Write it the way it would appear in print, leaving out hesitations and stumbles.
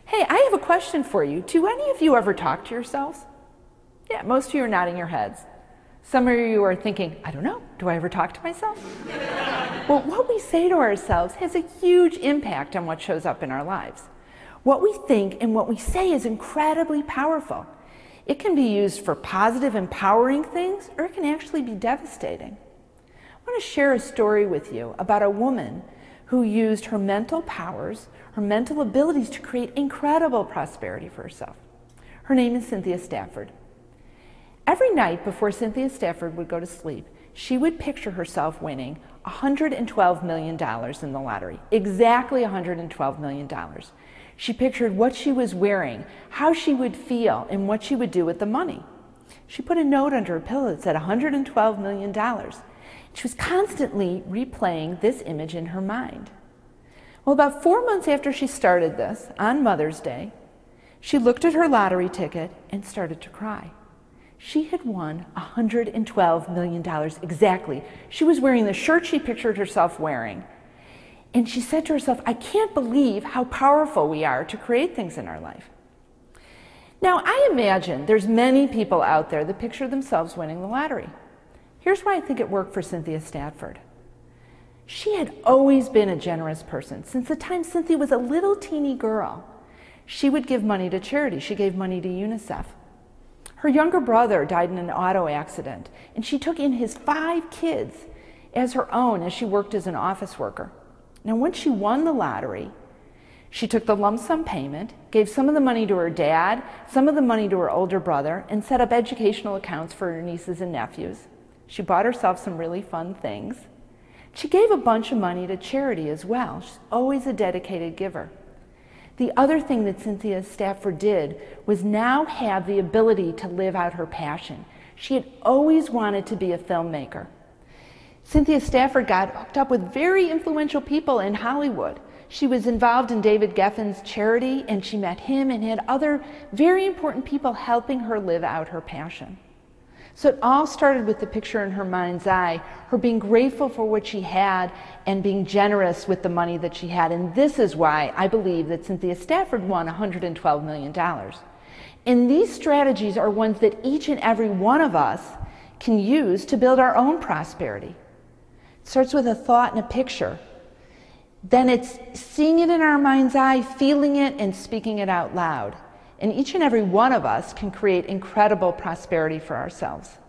Hey, I have a question for you. Do any of you ever talk to yourselves? Yeah, most of you are nodding your heads. Some of you are thinking, I don't know, do I ever talk to myself? Well, what we say to ourselves has a huge impact on what shows up in our lives. What we think and what we say is incredibly powerful. It can be used for positive, empowering things, or it can actually be devastating. I want to share a story with you about a woman who used her mental powers, her mental abilities to create incredible prosperity for herself. Her name is Cynthia Stafford. Every night before Cynthia Stafford would go to sleep, she would picture herself winning $112 million in the lottery, exactly $112 million. She pictured what she was wearing, how she would feel, and what she would do with the money. She put a note under her pillow that said $112 million. She was constantly replaying this image in her mind. Well, about 4 months after she started this, on Mother's Day, she looked at her lottery ticket and started to cry. She had won $112 million exactly. She was wearing the shirt she pictured herself wearing. And she said to herself, I can't believe how powerful we are to create things in our life. Now, I imagine there's many people out there that picture themselves winning the lottery. Here's why I think it worked for Cynthia Stafford. She had always been a generous person. Since the time Cynthia was a little teeny girl, she would give money to charity. She gave money to UNICEF. Her younger brother died in an auto accident, and she took in his 5 kids as her own as she worked as an office worker. Now, when she won the lottery, she took the lump sum payment, gave some of the money to her dad, some of the money to her older brother, and set up educational accounts for her nieces and nephews. She bought herself some really fun things. She gave a bunch of money to charity as well. She's always a dedicated giver. The other thing that Cynthia Stafford did was now have the ability to live out her passion. She had always wanted to be a filmmaker. Cynthia Stafford got hooked up with very influential people in Hollywood. She was involved in David Geffen's charity, and she met him and had other very important people helping her live out her passion. So it all started with the picture in her mind's eye, her being grateful for what she had and being generous with the money that she had. And this is why I believe that Cynthia Stafford won $112 million. And these strategies are ones that each and every one of us can use to build our own prosperity. It starts with a thought and a picture. Then it's seeing it in our mind's eye, feeling it, and speaking it out loud. And each and every one of us can create incredible prosperity for ourselves.